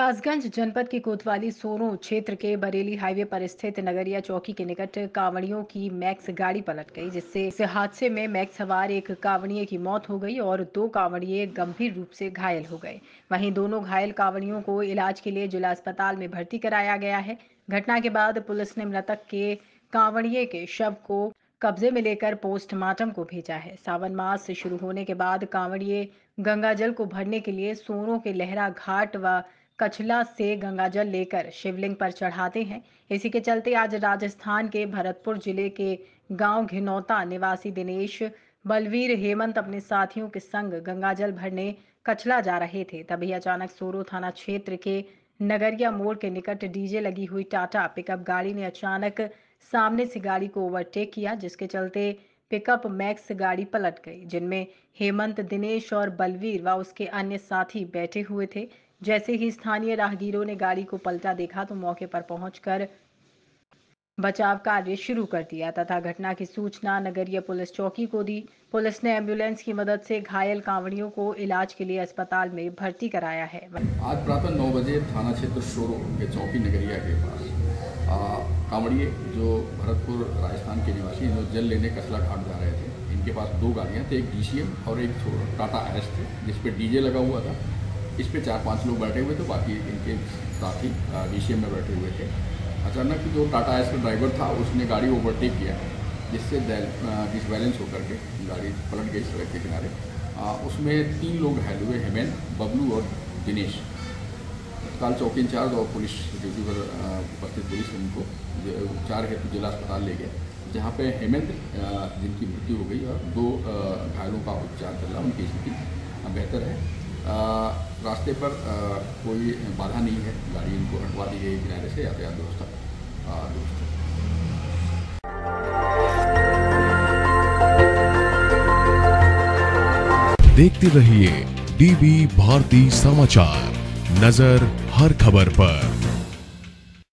कासगंज जनपद के कोतवाली सोनू क्षेत्र के बरेली हाईवे पर स्थित नगरिया चौकी के निकट कांवड़ियों की मैक्स गाड़ी पलट गई, जिससे इस हादसे में मैक्स सवार एक कांवड़िए की मौत हो गई और दो कांवड़िए गंभीर रूप से घायल हो गए। वहीं दोनों घायल कांवड़ियों को इलाज के लिए जिला अस्पताल में भर्ती कराया गया है। घटना के बाद पुलिस ने मृतक के कांवड़िए के शव को कब्जे में लेकर पोस्टमार्टम को भेजा है। सावन मास शुरू होने के बाद कांवड़िए गंगाजल को भरने के लिए सोनों के लहरा घाट व कछला से गंगाजल लेकर शिवलिंग पर चढ़ाते हैं। इसी के चलते आज राजस्थान के भरतपुर जिले के गांव घिनौता निवासी दिनेश बलवीर हेमंत अपने साथियों के संग गंगाजल भरने कछला जा रहे थे। तभी अचानक सोरो थाना क्षेत्र के नगरिया मोड़ के निकट डीजे लगी हुई टाटा पिकअप गाड़ी ने अचानक सामने से गाड़ी को ओवरटेक किया, जिसके चलते पिकअप मैक्स गाड़ी पलट गई, जिनमें हेमंत, दिनेश और बलवीर व उसके अन्य साथी बैठे हुए थे। जैसे ही स्थानीय राहगीरों ने गाड़ी को पलटा देखा तो मौके पर पहुंचकर बचाव कार्य शुरू कर दिया तथा घटना की सूचना नगरीय पुलिस चौकी को दी। पुलिस ने एम्बुलेंस की मदद से घायल कांवड़ियों को इलाज के लिए अस्पताल में भर्ती कराया है। आज प्रातः 9 बजे थाना क्षेत्र शोरो के चौकी नगरिया के पास कांवड़िए जो भरतपुर राजस्थान के निवासी जो जल लेने कसला घाट जा रहे थे, इनके पास दो गाड़ियाँ थे, एक DCM और एक टाटा एस थे, जिसपे डीजे लगा हुआ था। इस पे 4-5 लोग बैठे हुए थे, बाकी इनके साथी DCM में बैठे हुए थे। अचानक जो टाटा एस का ड्राइवर था उसने गाड़ी ओवरटेक किया, जिससे डिसबैलेंस होकर के गाड़ी पलट गई सड़क के किनारे। उसमें 3 लोग घायल हुए, हेमंत, बबलू और दिनेश। तत्काल चौकी इंचार्ज और पुलिस ड्यूटी पर उपस्थित पुलिस उनको उपचार हेतु जिला अस्पताल ले गए, जहाँ पे हेमंत जिनकी मृत्यु हो गई और 2 घायलों का उपचार चल रहा, उनकी स्थिति बेहतर है। रास्ते पर कोई बाधा नहीं है, गाड़ी इनको हटवा दी गई किनारे से, यातायात व्यवस्था दुरुस्त है। देखते रहिए DB भारती समाचार, नजर हर खबर पर।